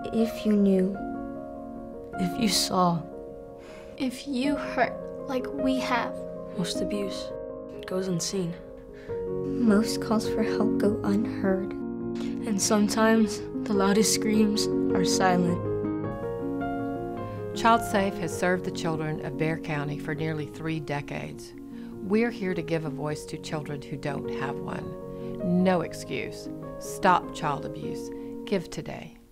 If you knew. If you saw. If you hurt like we have. Most abuse goes unseen. Most calls for help go unheard. And sometimes the loudest screams are silent. ChildSafe has served the children of Bexar County for nearly 3 decades. We're here to give a voice to children who don't have one. No excuse. Stop child abuse. Give today.